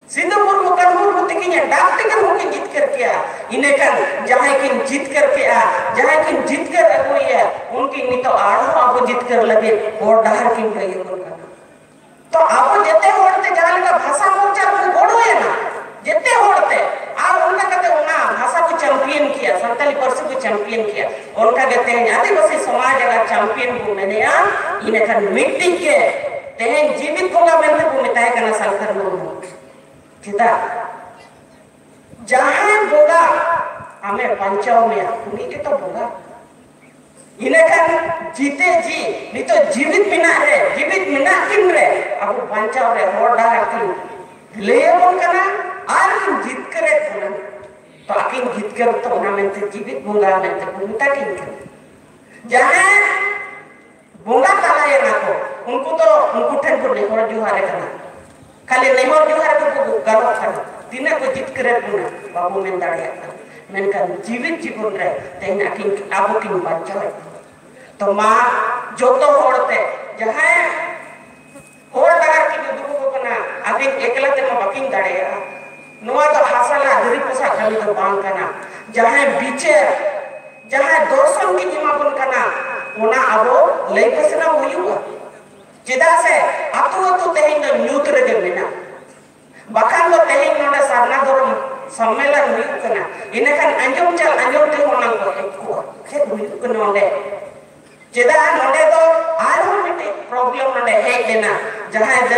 सिंधु मुर्मू कन मुर्मू तकिन डाक तक मुकिन जीत कर किया इनेकन जहां किन जीत कर किया जहां किन जीत कर अगुया उनकी नितो आड़ो अब जीत कर लगे और डहर किन गई तो आप जते होड़ते जहां का भाषा मोर्चा को गोड़ो है ना जते होड़ते आप उनका कहते हो ना भाषा को चैंपियन किया 47% को चैंपियन किया उनका कहते हैं आदिवासी समाज अगर चैंपियन को मैंने इनेकन मीटिंग के तेहन जीवित होगा मेंते को मिताय करना Salkar Murmu kita jangan boga ame pancau me uni kita boga ini kan jite ji nito jivit mina kin re abu pancau re hoda kin leon kana ar kin jit kare puna to akin jit kar to na mente jivit boga mente punta kin jangan boga kala ya nako unku ten ko le hor juhare kana kali nehor juhar ko galok kan dina ko jit kare puna babu men daya menkan जीवित जीवन रे तेना किन आबो किन बचाए तो मा जोतो होड़ते जहां होड़ दगार की दुगु को कना आदि एकला ते मा बकिन दड़ेया नोआ तो हासला धरी पोसा खाली तो बांग कना जहां बीचे जहां दोसन की जिमा बन कना ओना आबो लई पसना होयुआ चिदा से अतु तेहिन न्यूत रे मेना बखान दो तेहिन नोडे सारना धर्म सम्मेलन हुई कना इनेकन अंजम ते होना को एको खे हुई कना नोडे चिदा नोडे तो आरो मिटे प्रॉब्लम नोडे हे देना जहां दे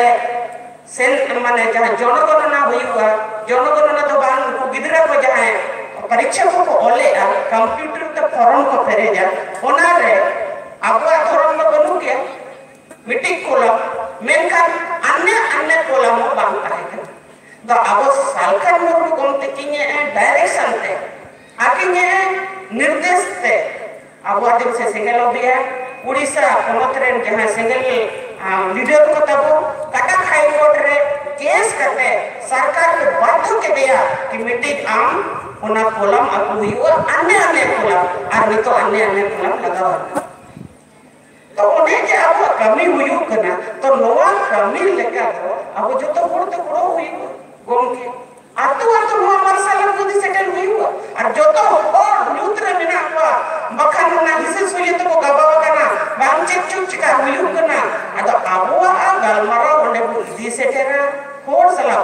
सेन माने जहां जनगणना हुईवा जनगणना तो बान को गिदरा को जहां परीक्षा को ओले कंप्यूटर ते फॉर्म को फेरे जा ओना रे आपवा धर्म में बनु के मीटिंग कोलम मेनकान अन्य कोलम बांधता है तो अब सालकर मुर्मू गोमते किने डायरेक्शन ते आकिने निर्देश ते अब आदिम से सिंगल ओबिया उड़ीसा पोनत रे जहां सिंगल लीडर को तब कटक हाई कोर्ट रे केस करते सरकार के बाध्य के दिया कि मीटिंग आम ओना कोलम अब हुआ अन्य कोलम और नहीं तो अन्य कोलम लगावा तो उन्हें के अब कमी हुई कना तो नोआ कमी लेका तो अब जो तो गुड़ हुई गोम के आतु नोआ मार्शल बुद्धि सेटल हुई हुआ और जो तो और न्यूत्र मिना हुआ बखान ना हिसे सोये तो को गबाव कना बांग चेक चुक चिका हुई कना अदो आबुआ गलमारा ओंडे बुद्धि सेटेरा होड़ सला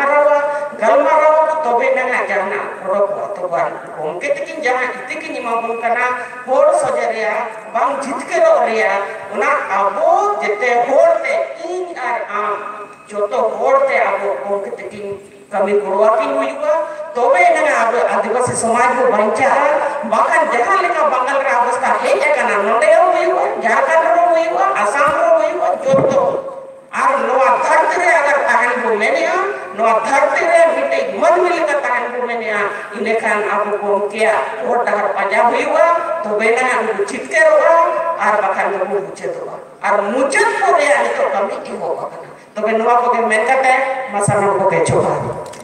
गलमारा को तबे ना जाना रोको तो बार गोम के तकिन जहां इतकिन निमाबन कना होड़ सजरिया बांग जितकेरो रिया उना आबो जेते होड़ते इन आर आम जो तो होड़ते आबो गोम के तकिन कमी गुड़वाकी हुईवा तबे ना आबो आदिवासी समाज को बंचा बाकन जहां लेका बंगाल रा अवस्था हे कना नोडे हुईवा झारखंड रो हुईवा असम रो हुईवा जो तो आर नोआ धरती रे अगर ताहन को मेनिया नोआ धरती रे मिटे मन मिल का ताहन को मेनिया इने खान आपको कोम किया और डहर पंजाब हुईवा तो बेना हम चितके रोगा आर बखान को मुचे दोगा आर मुचत को रे आने तो कमी की होगा तो बे नोआ को के मेन करते मसाला को के छोड़ा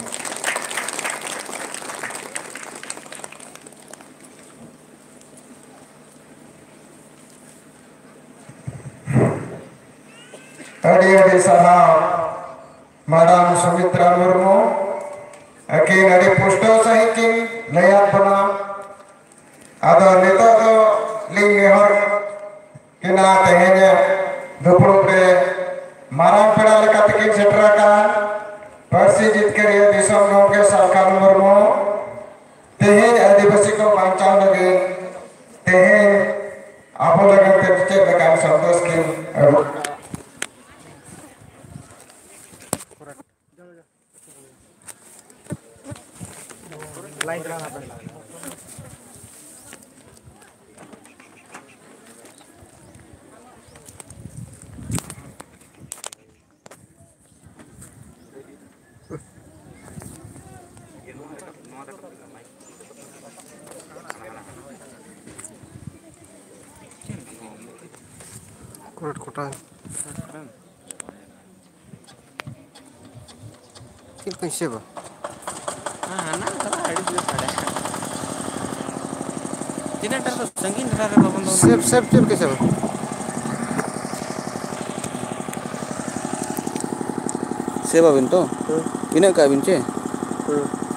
अड़ी सहा मैडम सुमित्रा मुर्मू अकिन अड़ी पुष्टो सही किन नया बना आदो नेता तो लिंग नेहर किना तेहेने दुपड़ो पे मारांग पेड़ा लेका तकिन सेटरा का पर्सी जीत कर ये दिसम नो के सालकर मुर्मू तेहेन आदिवासी को बांचाव लगे तेहेन आपो लगे ते बेकार संतोष की लाइन चलाना पड़ेगा कोटा किन कैसे बा हां ना सारा आईडी प्ले पड़ा जिनेटर तो संगीन रहा है बाबन सेफ कैसे बा सेवा बिन तो ᱤᱱᱟᱹᱜ ᱠᱟᱜ ᱵᱤᱱ ᱪᱮ